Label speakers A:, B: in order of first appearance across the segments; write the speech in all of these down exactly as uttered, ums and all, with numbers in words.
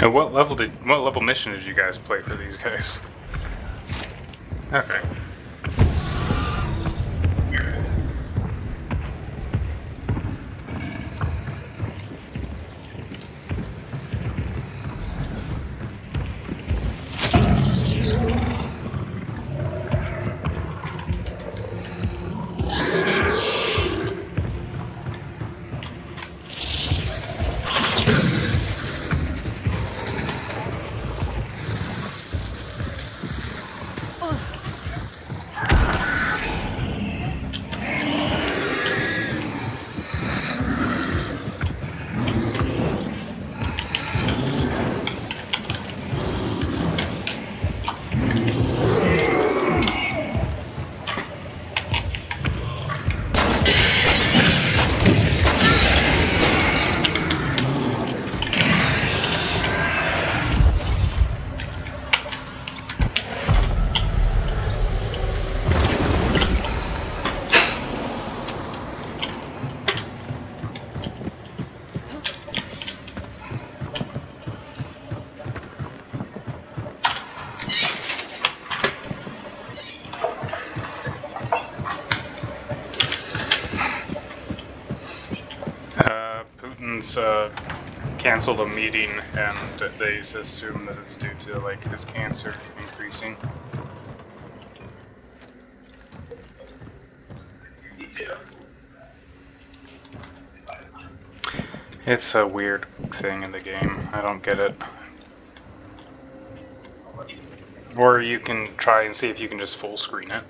A: And what level did what level mission did you guys play for these guys? Okay. Uh, canceled a meeting, and they assume that it's due to like his cancer increasing. It's a weird thing in the game. I don't get it. Or you can try and see if you can just full screen it.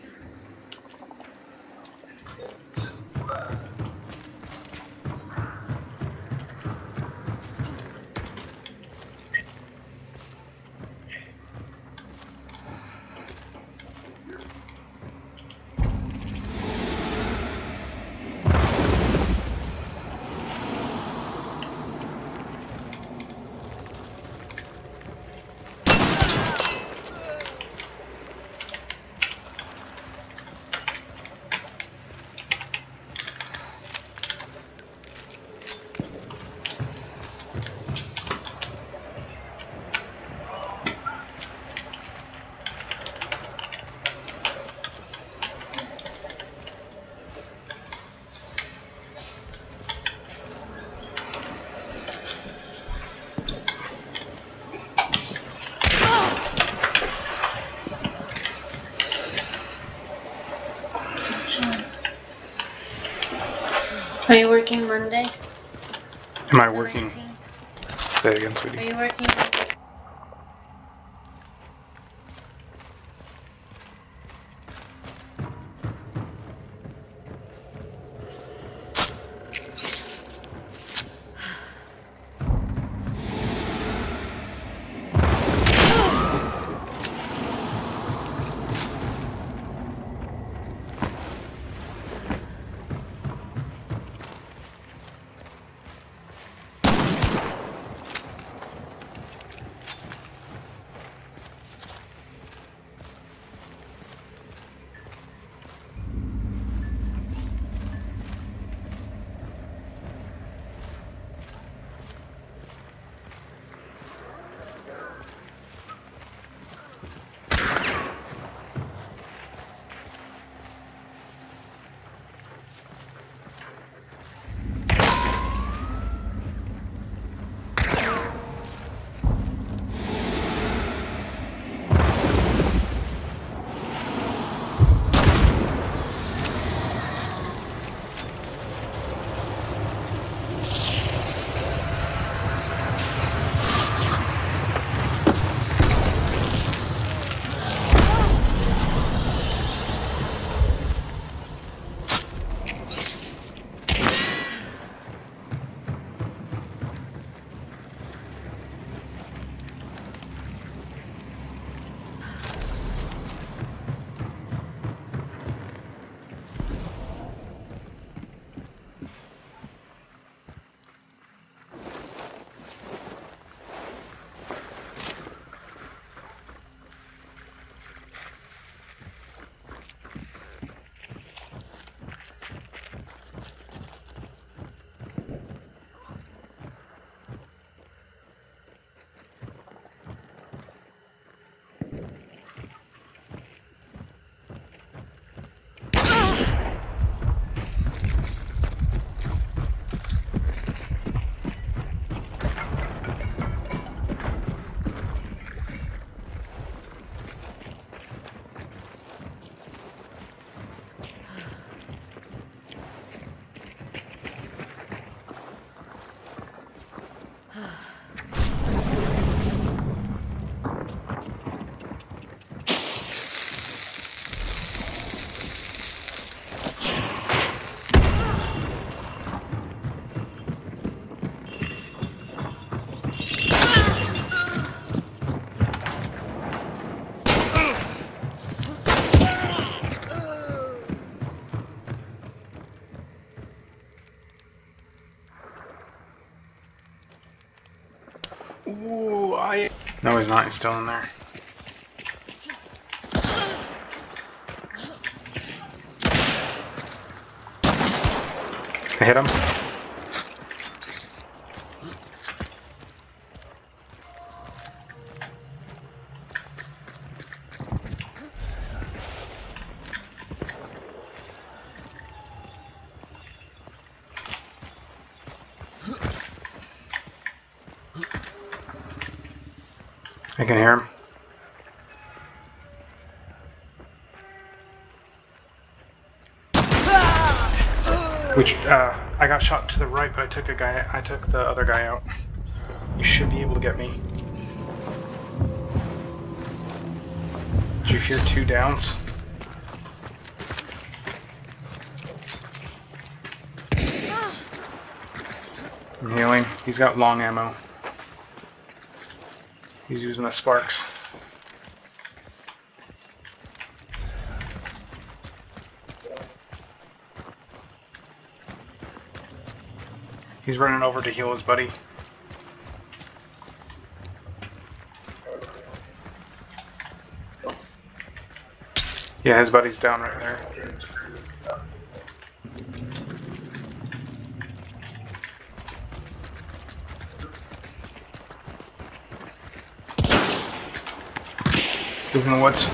B: Are you working Monday?
A: Am I working? Say it again, sweetie.
B: Are you working Monday?
A: Ooh, I... No, he's not. He's still in there. I hit him. I can hear him. Which, uh, I got shot to the right, but I took a guy, I took the other guy out. You should be able to get me. Did you hear two downs? I'm healing. He's got long ammo. He's using the sparks. He's running over to heal his buddy. Yeah, his buddy's down right there. He's in the woods.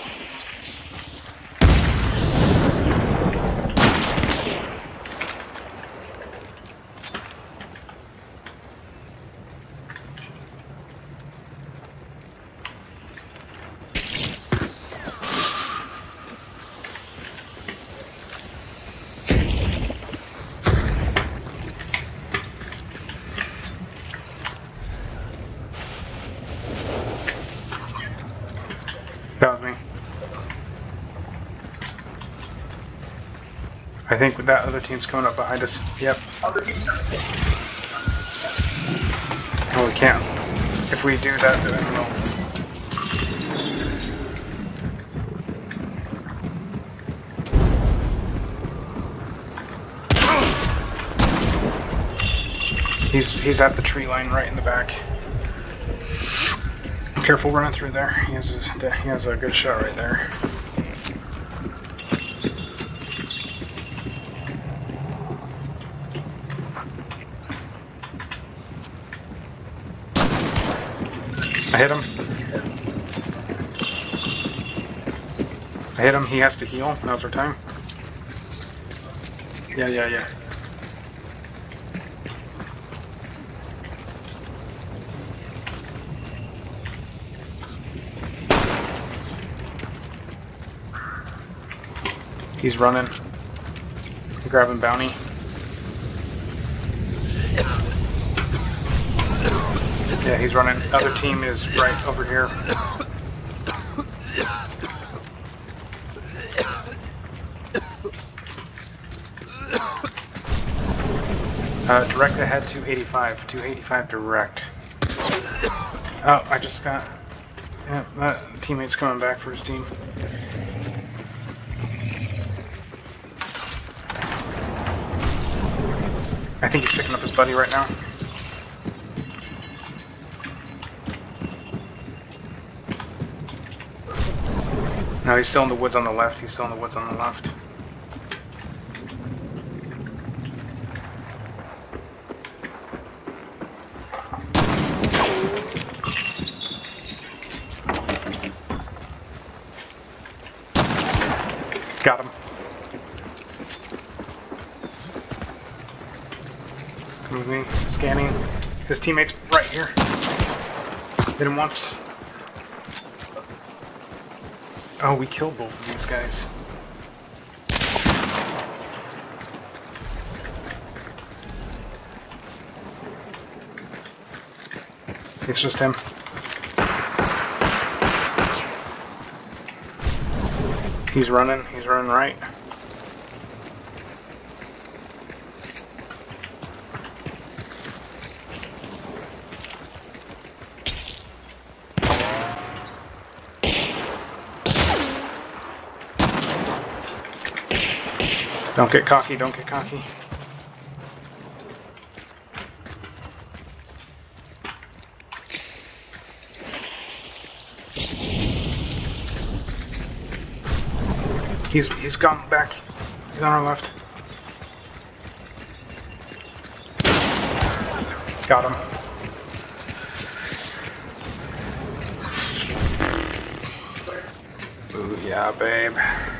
A: That was me. I think that other team's coming up behind us. Yep. Oh, we can't. If we do that, then I don't know. He's he's at the tree line right in the back. Careful running through there. He has a, he has a good shot right there. I hit him. I hit him. He has to heal. Now's our time. Yeah, yeah, yeah. He's running. Grabbing bounty. Yeah, he's running. Other team is right over here. Uh, direct ahead, two eighty-five. two eighty-five direct. Oh, I just got... Yeah, that teammate's coming back for his team. I think he's picking up his buddy right now. No, he's still in the woods on the left. He's still in the woods on the left. Got him. Moving, scanning. His teammate's right here. Hit him once. Oh, we killed both of these guys. It's just him. He's running. He's running right. Don't get cocky, don't get cocky. He's he's gone back. He's on our left. Got him. Ooh, yeah, babe.